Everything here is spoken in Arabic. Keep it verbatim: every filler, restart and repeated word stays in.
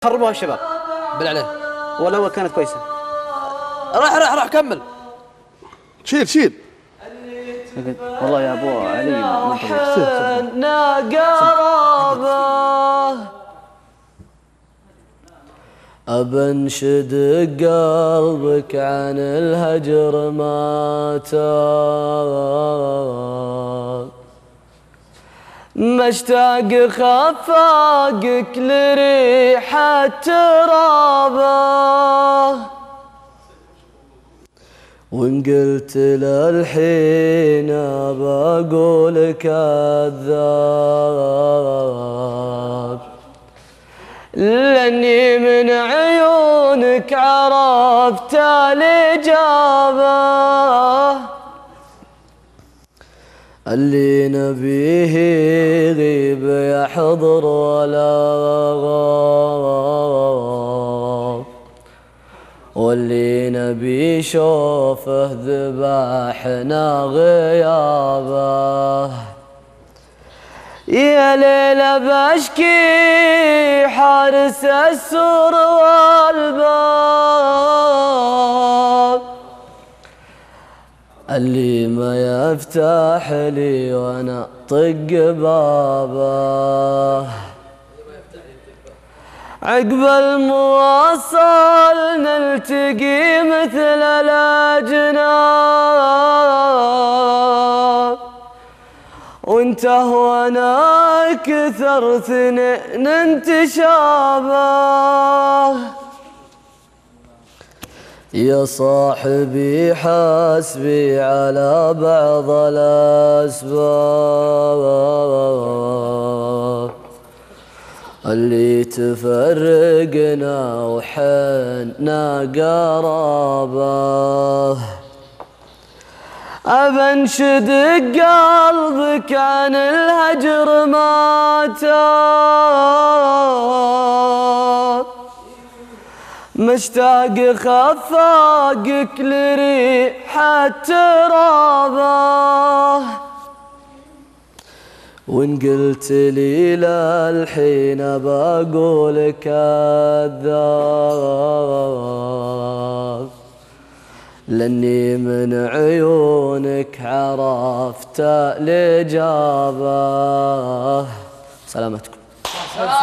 خربوها الشباب بالعليه. والأول كانت كويسة. راح راح راح كمل. شيل شيل. والله يا أبو علي حنا قرابة أبنشد قلبك عن الهجر ما تاب، مشتاق خفاقك لريحة ترابه، وإن قلت للحين بقول كذاب، لأني من عيونك عرفت الإجابة، اللي نبيه يغيب يحضر ولا غاب، واللي نبي شوفه ذبحنا غيابه، يا ليلة بشكي حارس السور والباب، اللي ما يفتح لي وانا طق بابه، عقب المواصل نلتقي مثل الأجناب، وانت وانا كثر ثنين انتشابه، يا صاحبي حاسبي على بعض الأسباب، اللي تفرقنا وحنا قرابة، أبنشد قلبك عن الهجر ما تاب، مشتاق خفاقك لريحة ترابه، وإن قلت لي للحين بقول كذاب، لأني من عيونك عرفت الإجابة. سلامتكم.